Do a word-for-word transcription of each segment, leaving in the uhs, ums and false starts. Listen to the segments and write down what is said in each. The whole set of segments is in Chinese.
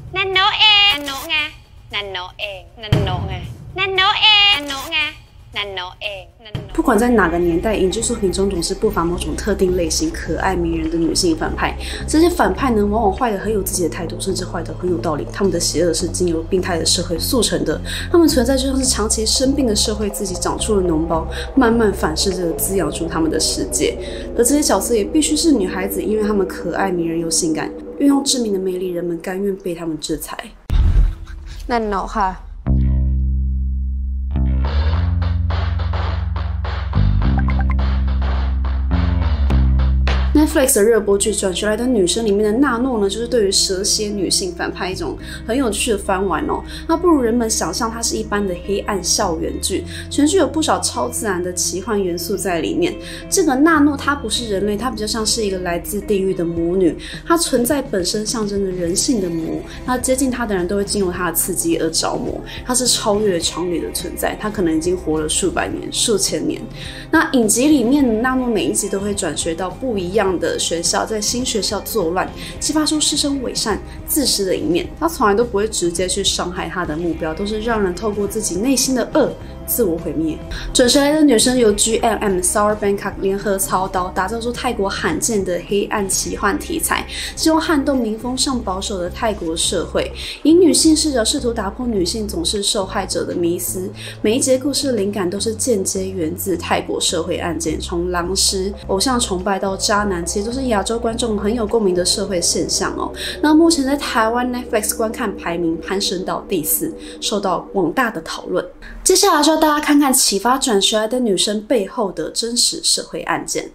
นั่นโนเองนั่นโนไงนั่นโนเองนั่นโนไงนั่นโนเองนั่นโนไงนั่นโนเองนั่นโน不管在哪个年代，影剧作品中总是不乏某种特定类型可爱迷人的女性反派。这些反派呢，往往坏得很有自己的态度，甚至坏得很有道理。他们的邪恶是经由病态的社会塑成的，他们存在就像是长期生病的社会自己长出了脓包，慢慢反噬着滋养出他们的世界。而这些角色也必须是女孩子，因为她们可爱迷人又性感，运用致命的魅力，人们甘愿被她们制裁。 นั่นเนาะค่ะ Netflix 的热播剧《转学来的女生》里面的娜诺呢，就是对于蛇蝎女性反派一种很有趣的翻玩哦。那不如人们想象，它是一般的黑暗校园剧，全剧有不少超自然的奇幻元素在里面。这个娜诺她不是人类，她比较像是一个来自地狱的魔女，她存在本身象征着人性的魔，那接近她的人都会经由她的刺激而着魔。她是超越常理的存在，她可能已经活了数百年、数千年。那影集里面，娜诺每一集都会转学到不一样的学校，在新学校作乱，激发出师生伪善、自私的一面。他从来都不会直接去伤害他的目标，都是让人透过自己内心的恶自我毁灭。转学来的女生由 G M M、Sour Bangkok 联合操刀，打造出泰国罕见的黑暗奇幻题材，希望撼动民风尚保守的泰国社会，以女性视角试图打破女性总是受害者的迷思。每一节故事灵感都是间接源自泰国社会案件，从狼师、偶像崇拜到渣男，其实都是亚洲观众很有共鸣的社会现象哦。那目前在台湾 Netflix 观看排名攀升到第四，受到广大的讨论。接下来就要大家看看启发转学来的女生背后的真实社会案件。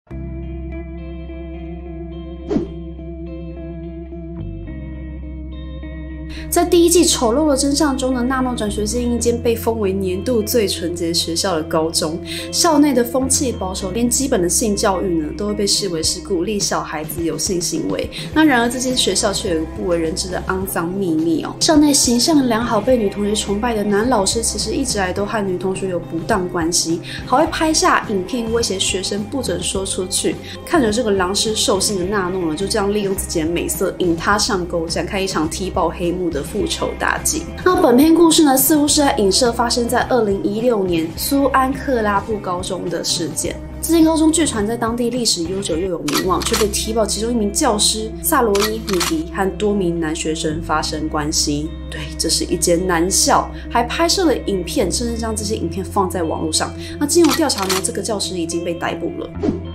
在第一季《丑陋的真相》中呢，娜诺转学进一间被封为年度最纯洁学校的高中，校内的风气保守，连基本的性教育呢都会被视为是鼓励小孩子有性行为。那然而这间学校却有一个不为人知的肮脏秘密哦，校内形象良好、被女同学崇拜的男老师，其实一直来都和女同学有不当关系，还会拍下影片威胁学生不准说出去。看着这个狼师兽性的娜诺呢，就这样利用自己的美色引他上钩，展开一场踢爆黑幕的复仇大计。那本片故事呢，似乎是在影射发生在二零一六年苏安克拉布高中的事件。这间高中据传在当地历史悠久又有名望，却被踢爆其中一名教师萨罗伊米迪和多名男学生发生关系。对，这是一间男校，还拍摄了影片，甚至将这些影片放在网络上。那经由调查呢，这个教师已经被逮捕了。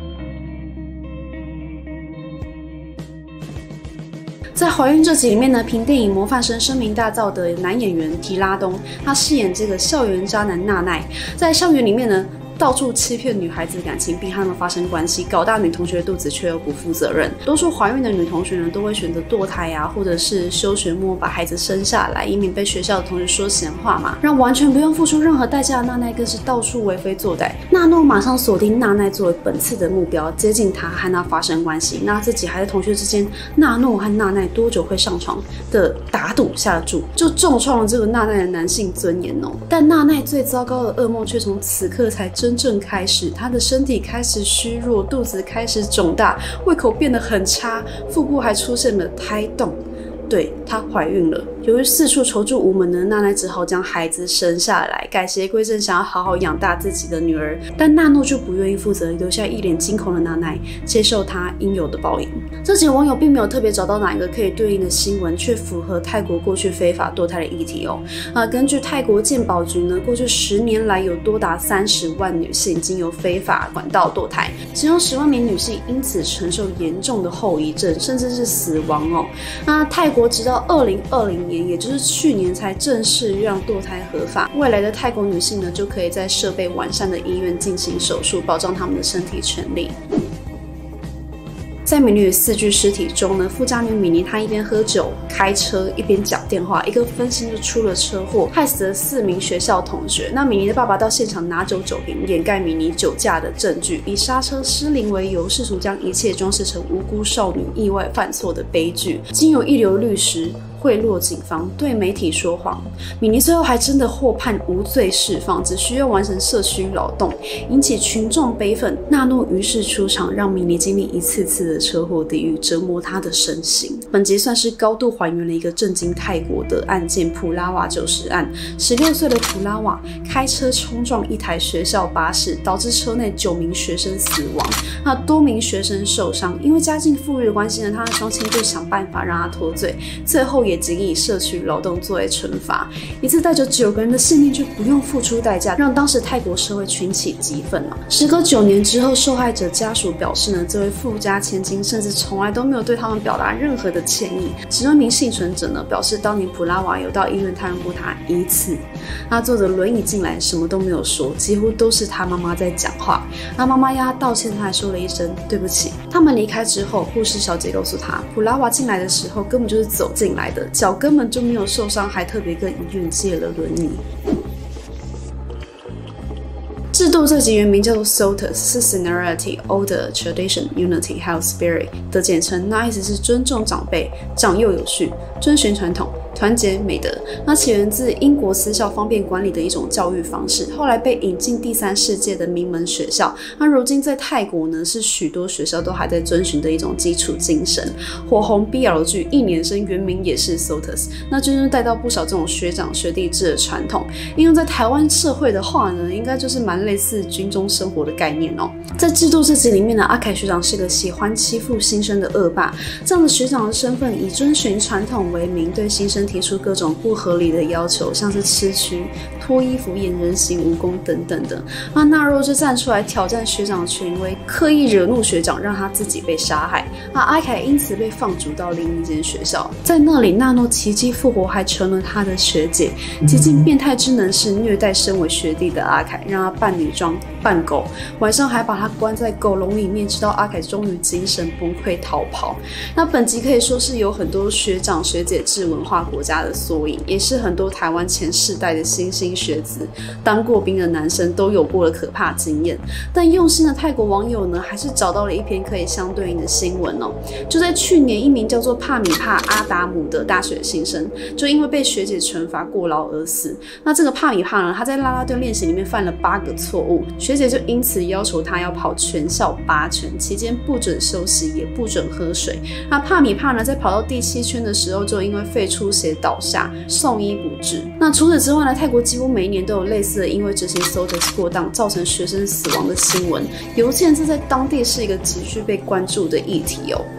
在怀孕这集里面呢，凭电影《模范生》声名大噪的男演员提拉东，他饰演这个校园渣男娜奈，在校园里面呢，到处欺骗女孩子的感情，并和她们发生关系，搞大女同学的肚子，却又不负责任。多数怀孕的女同学呢，都会选择堕胎啊，或者是休学末把孩子生下来，以免被学校的同学说闲话嘛。让完全不用付出任何代价的娜奈更是到处为非作歹。娜诺马上锁定娜奈作为本次的目标，接近她和她发生关系。那自己还在同学之间，娜诺和娜奈多久会上床的打赌下了注，就重创了这个娜奈的男性尊严哦。但娜奈最糟糕的噩梦却从此刻才真正开始，她的身体开始虚弱，肚子开始肿大，胃口变得很差，腹部还出现了胎动。对，她怀孕了。由于四处求助无门呢，娜奈只好将孩子生下来，改邪归正，想要好好养大自己的女儿。但娜诺就不愿意负责，留下一脸惊恐的娜奈，接受她应有的报应。这集网友并没有特别找到哪一个可以对应的新闻，却符合泰国过去非法堕胎的议题哦。呃，根据泰国健保局呢，过去十年来有多达三十万女性经由非法管道堕胎，其中十万名女性因此承受严重的后遗症，甚至是死亡哦。那泰国直到二零二零年，也就是去年才正式让堕胎合法。未来的泰国女性呢，就可以在设备完善的医院进行手术，保障她们的身体权利。在米妮与四具尸体中呢，富家女米妮她一边喝酒开车，一边讲电话，一个分心就出了车祸，害死了四名学校同学。那米妮的爸爸到现场拿走酒瓶，掩盖米妮酒驾的证据，以刹车失灵为由，试图将一切装饰成无辜少女意外犯错的悲剧。经由一流律师贿赂警方，对媒体说谎。米妮最后还真的获判无罪释放，只需要完成社区劳动，引起群众悲愤。纳诺于是出场，让米妮经历一次次的车祸地狱，折磨她的身心。本集算是高度还原了一个震惊泰国的案件——普拉瓦酒食案。十六岁的普拉瓦开车冲撞一台学校巴士，导致车内九名学生死亡，那多名学生受伤。因为家境富裕的关系呢，他的双亲就想办法让他脱罪，最后也仅以社区劳动作为惩罚。一次带着九个人的性命却不用付出代价，让当时泰国社会群起激愤啊！时隔九年之后，受害者家属表示呢，这位富家千金甚至从来都没有对他们表达任何的歉意。其中一名幸存者呢表示，当年普拉瓦有到医院探望过他一次，他坐着轮椅进来，什么都没有说，几乎都是他妈妈在讲话。那妈妈要他道歉，他还说了一声对不起。他们离开之后，护士小姐告诉他，普拉瓦进来的时候根本就是走进来的，脚根本就没有受伤，还特别跟医院借了轮椅。制度这集原名叫做 S O T U S， 是 Seniority, Order, Tradition, Unity 还有 Spirit 的简称。那意思是尊重长辈、长幼有序、遵循传统、团结美德。那起源自英国私校方便管理的一种教育方式，后来被引进第三世界的名门学校。那如今在泰国呢，是许多学校都还在遵循的一种基础精神。火红 B L 剧一年生原名也是 S O T U S， 那就是带到不少这种学长学弟制的传统。应用在台湾社会的话呢，应该就是蛮类似军中生活的概念哦。在制度这集里面呢，阿凯学长是个喜欢欺负新生的恶霸。这样的学长的身份以遵循传统为名，对新生提出各种不合理的要求，像是吃蛆、脱衣服、演人形蜈蚣等等的。那纳若就站出来挑战学长权威，刻意惹怒学长，让他自己被杀害。那阿凯因此被放逐到另一间学校，在那里纳诺奇迹复活，还成了他的学姐。极尽变态之能事，虐待身为学弟的阿凯，让他扮女装、扮狗，晚上还把他关在狗笼里面，直到阿凯终于精神崩溃逃跑。那本集可以说是有很多学长学姐制文化国家的缩影，也是很多台湾前世代的新兴学子、当过兵的男生都有过的可怕经验。但用心的泰国网友呢，还是找到了一篇可以相对应的新闻哦。就在去年，一名叫做帕米帕阿达姆的大学新生，就因为被学姐惩罚过劳而死。那这个帕米帕呢，他在啦啦队练习里面犯了八个错误，学姐就因此要求他要跑全校八圈，期间不准休息，也不准喝水。那帕米帕呢，在跑到第七圈的时候，就因为肺出血倒下，送医不治。那除此之外呢，泰国几乎每一年都有类似的因为执行 S O T U S 过当造成学生死亡的新闻，尤其这在当地是一个急需被关注的议题哦。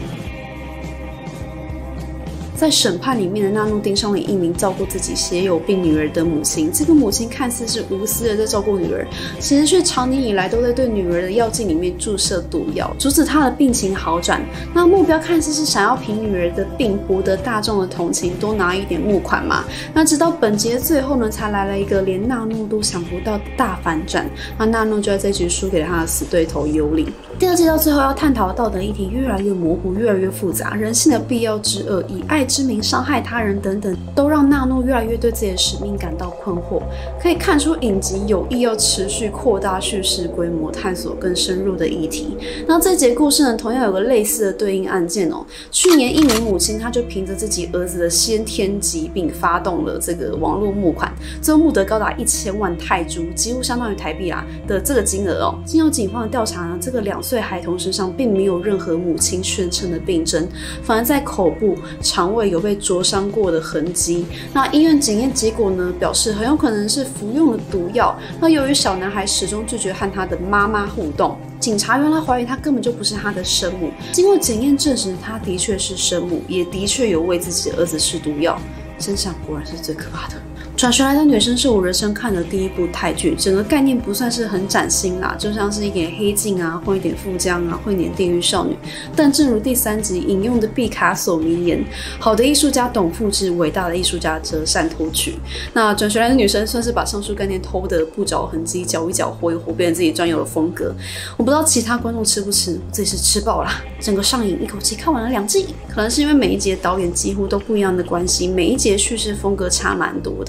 在审判里面的纳诺盯上了一名照顾自己血友病女儿的母亲，这个母亲看似是无私的在照顾女儿，其实却长年以来都在对女儿的药剂里面注射毒药，阻止她的病情好转。那目标看似是想要凭女儿的病博得大众的同情，多拿一点募款嘛。那直到本集的最后呢，才来了一个连纳诺都想不到的大反转。那纳诺就在这局输给了他的死对头尤里。第二季到最后要探讨的道德议题越来越模糊，越来越复杂，人性的必要之恶，以爱之名伤害他人等等，都让纳诺越来越对自己的使命感到困惑。可以看出影集有意要持续扩大叙事规模，探索更深入的议题。那这节故事呢，同样有个类似的对应案件哦。去年一名母亲，她就凭着自己儿子的先天疾病，发动了这个网络募款，最后募得高达一千万泰铢，几乎相当于台币啦的这个金额哦。经由警方的调查呢，这个两岁孩童身上并没有任何母亲宣称的病症，反而在口部、肠胃有被灼伤过的痕迹。那医院检验结果呢，表示很有可能是服用了毒药。那由于小男孩始终拒绝和他的妈妈互动，警察原来怀疑他根本就不是他的生母。经过检验证实，他的确是生母，也的确有喂自己的儿子吃毒药。真相果然是最可怕的。转学来的女生是我人生看的第一部泰剧，整个概念不算是很崭新啦，就像是一点黑镜啊，混一点富江啊，混一点地狱少女。但正如第三集引用的毕卡索名言：“好的艺术家懂复制，伟大的艺术家则善偷取。”那转学来的女生算是把上述概念偷得不着痕迹，搅一搅和一和，变成自己专有的风格。我不知道其他观众吃不吃，我自己是吃爆啦，整个上瘾，一口气看完了两季。可能是因为每一集的导演几乎都不一样的关系，每一集的叙事风格差蛮多的。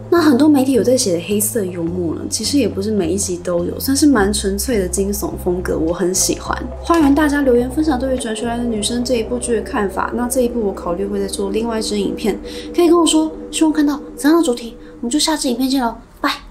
那很多媒体有在写的黑色幽默呢，其实也不是每一集都有，算是蛮纯粹的惊悚风格，我很喜欢。欢迎大家留言分享对于《转学来的女生》这一部剧的看法。那这一部我考虑会再做另外一支影片，可以跟我说希望看到怎样的主题，我们就下支影片见喽，拜。